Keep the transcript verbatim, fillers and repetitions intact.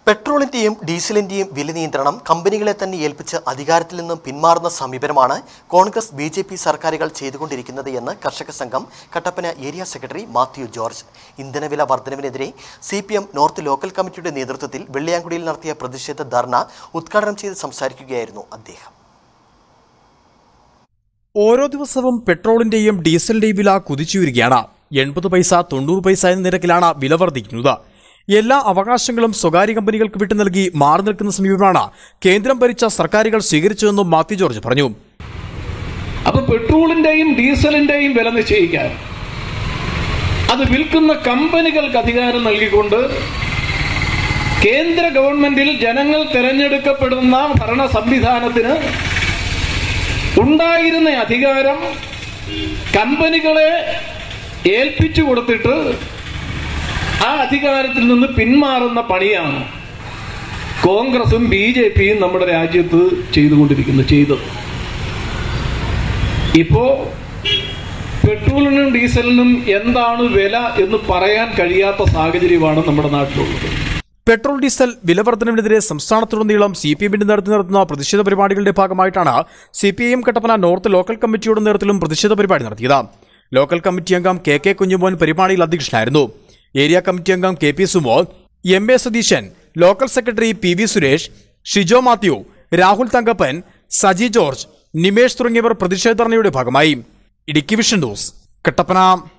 പെട്രോളിന്റെയും ഡീസലിന്റെയും വില നിയന്ത്രണം കമ്പനികളെ തന്നെ ഏൽപ്പിച്ച് അധികാരത്തിൽ നിന്നും പിന്മാറുന്ന സമീപനമാണ് കോൺഗ്രസ് ബി ജെ പി സർക്കാരുകൾ ചെയ്തുകൊണ്ടിരിക്കുന്നത് എന്ന് കർഷക സംഘം കട്ടപ്പന ഏരിയ സെക്രട്ടറി മാത്യു ജോർജ്. ഇന്ധനവില വർധനവിനെതിരെ C P M North local കമ്മിറ്റിയുടെ നേതൃത്വത്തിൽ വെള്ളിയാങ്കുടിയിൽ നടത്തിയ പ്രതിഷേധ ധർണ ഉദ്ഘാടനം ചെയ്ത് സംസാരിക്കുകയായിരുന്നു അദ്ദേഹം. ഓരോ ദിവസവും പെട്രോളിന്റെയും ഡീസലിന്റെയും വില കുതിച്ചുയരുകയാണ്. എൺപത് പൈസ തൊണ്ണൂറ് പൈസ എന്ന നിരക്കിലാണ് വില വർദ്ധിക്കുന്നത്. എല്ലാ അവകാശങ്ങളും സ്വകാര്യ കമ്പനികൾക്ക് വിട്ടു നൽകി മാറി നിൽക്കുന്ന സമീപമാണ് കേന്ദ്രം ഭരിച്ച സർക്കാരുകൾ സ്വീകരിച്ചതെന്നും മാത്യു ജോർജ് പറഞ്ഞു. അപ്പൊ പെട്രോളിന്റെയും ഡീസലിന്റെയും വില നിശ്ചയിക്കാൻ അത് വിൽക്കുന്ന കമ്പനികൾക്ക് അധികാരം നൽകിക്കൊണ്ട് കേന്ദ്ര ഗവൺമെന്റിൽ ജനങ്ങൾ തെരഞ്ഞെടുക്കപ്പെടുന്ന ഭരണ സംവിധാനത്തിന് ഉണ്ടായിരുന്ന അധികാരം കമ്പനികളെ ഏൽപ്പിച്ചു കൊടുത്തിട്ട് ആ അധികാരത്തിൽ നിന്ന് പിന്മാറുന്ന പണിയാണ് കോൺഗ്രസും ബി ജെ പിയും നമ്മുടെ രാജ്യത്ത് ചെയ്തുകൊണ്ടിരിക്കുന്നത് ചെയ്തത്. ഇപ്പോ പെട്രോളിനും ഡീസലിനും എന്താണ് വില എന്ന് പറയാൻ കഴിയാത്ത സാഹചര്യമാണ് നമ്മുടെ നാട്ടിലുള്ളത്. പെട്രോൾ ഡീസൽ വില വർധനവിനെതിരെ സംസ്ഥാനത്തുടനീളം സി പി എമ്മിന്റെ നേതൃത്വത്തിൽ നടത്തുന്ന പ്രതിഷേധ പരിപാടികളുടെ ഭാഗമായിട്ടാണ് C P I M Kattappana North local കമ്മിറ്റിയുടെ നേതൃത്വത്തിലും പ്രതിഷേധ പരിപാടി നടത്തിയത്. ലോക്കൽ കമ്മിറ്റി അംഗം കെ കെ കുഞ്ഞുമോൻ പരിപാടിയിൽ അധ്യക്ഷനായിരുന്നു. ഏരിയ കമ്മിറ്റി അംഗം K P Sumon, M A Satheesan, local secretary P V Suresh, Shijo Mathew, Rahul Thankappan, Saji George, Nimesh തുടങ്ങിയവർ പ്രതിഷേധ ധർണയുടെ ഭാഗമായി. Idukki vision news, Kattappana.